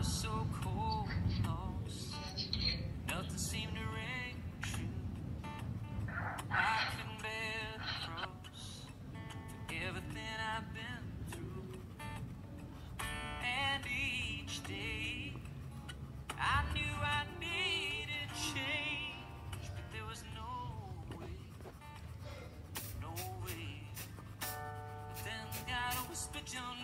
was so cold, lost. Nothing seemed to ring true. I couldn't bear the cross for everything I've been through. And each day I knew I needed change, but there was no way, no way. But then God whispered your